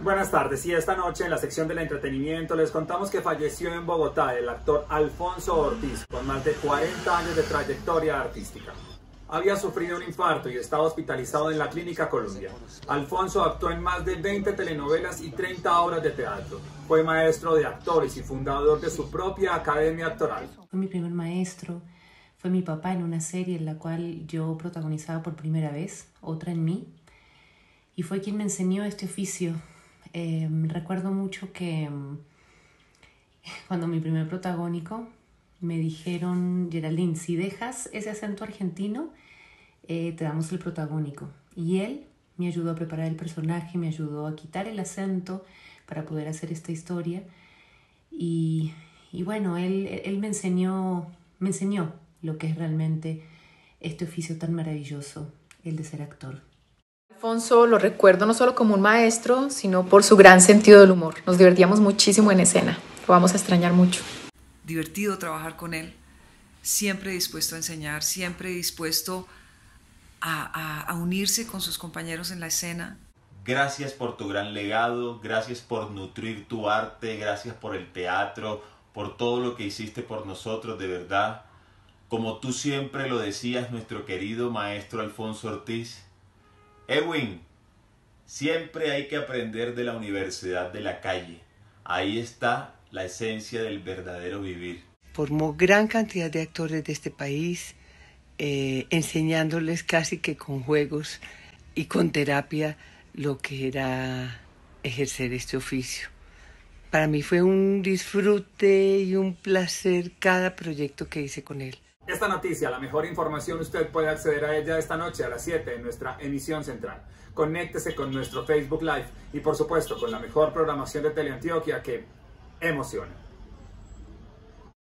Buenas tardes, y esta noche en la sección del entretenimiento les contamos que falleció en Bogotá el actor Alfonso Ortiz, con más de 40 años de trayectoria artística. Había sufrido un infarto y estaba hospitalizado en la Clínica Colombia. Alfonso actuó en más de 20 telenovelas y 30 obras de teatro. Fue maestro de actores y fundador de su propia academia actoral. Fue mi primer maestro, fue mi papá en una serie en la cual yo protagonizaba por primera vez, Otra en mí, y fue quien me enseñó este oficio. Recuerdo mucho que cuando mi primer protagónico me dijeron: Geraldine, si dejas ese acento argentino, te damos el protagónico. Y él me ayudó a preparar el personaje, me ayudó a quitar el acento para poder hacer esta historia. Y bueno, él me enseñó lo que es realmente este oficio tan maravilloso, el de ser actor. Alfonso lo recuerdo no solo como un maestro, sino por su gran sentido del humor. Nos divertíamos muchísimo en escena, lo vamos a extrañar mucho. Divertido trabajar con él, siempre dispuesto a enseñar, siempre dispuesto a unirse con sus compañeros en la escena. Gracias por tu gran legado, gracias por nutrir tu arte, gracias por el teatro, por todo lo que hiciste por nosotros, de verdad. Como tú siempre lo decías, nuestro querido maestro Alfonso Ortiz: Edwin, siempre hay que aprender de la universidad de la calle. Ahí está la esencia del verdadero vivir. Formó gran cantidad de actores de este país, enseñándoles casi que con juegos y con terapia lo que era ejercer este oficio. Para mí fue un disfrute y un placer cada proyecto que hice con él. Esta noticia, la mejor información, usted puede acceder a ella esta noche a las 7 en nuestra emisión central. Conéctese con nuestro Facebook Live y por supuesto con la mejor programación de Teleantioquia que emociona.